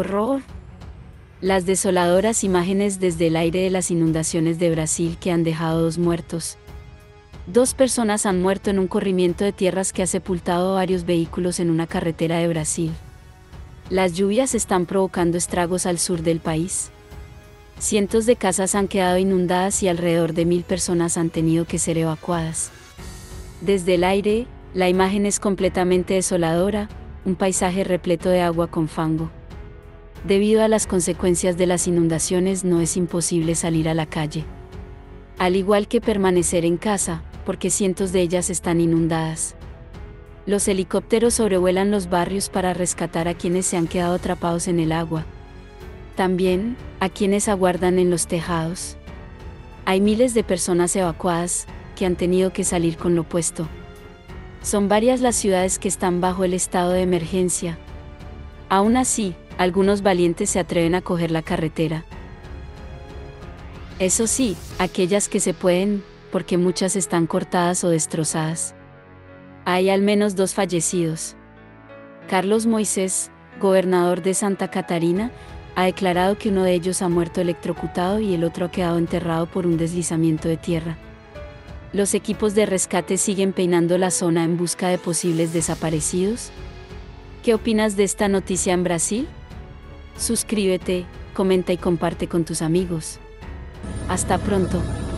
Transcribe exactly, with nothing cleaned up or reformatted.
horror! Las desoladoras imágenes desde el aire de las inundaciones de Brasil que han dejado dos muertos. Dos personas han muerto en un corrimiento de tierras que ha sepultado varios vehículos en una carretera de Brasil. Las lluvias están provocando estragos al sur del país. Cientos de casas han quedado inundadas y alrededor de mil personas han tenido que ser evacuadas. Desde el aire, la imagen es completamente desoladora, un paisaje repleto de agua con fango. Debido a las consecuencias de las inundaciones no es imposible salir a la calle. Al igual que permanecer en casa, porque cientos de ellas están inundadas. Los helicópteros sobrevuelan los barrios para rescatar a quienes se han quedado atrapados en el agua. También, a quienes aguardan en los tejados. Hay miles de personas evacuadas, que han tenido que salir con lo puesto. Son varias las ciudades que están bajo el estado de emergencia. Aún así, algunos valientes se atreven a coger la carretera. Eso sí, aquellas que se pueden, porque muchas están cortadas o destrozadas. Hay al menos dos fallecidos. Carlos Moisés, gobernador de Santa Catarina, ha declarado que uno de ellos ha muerto electrocutado y el otro ha quedado enterrado por un deslizamiento de tierra. Los equipos de rescate siguen peinando la zona en busca de posibles desaparecidos. ¿Qué opinas de esta noticia en Brasil? Suscríbete, comenta y comparte con tus amigos. Hasta pronto.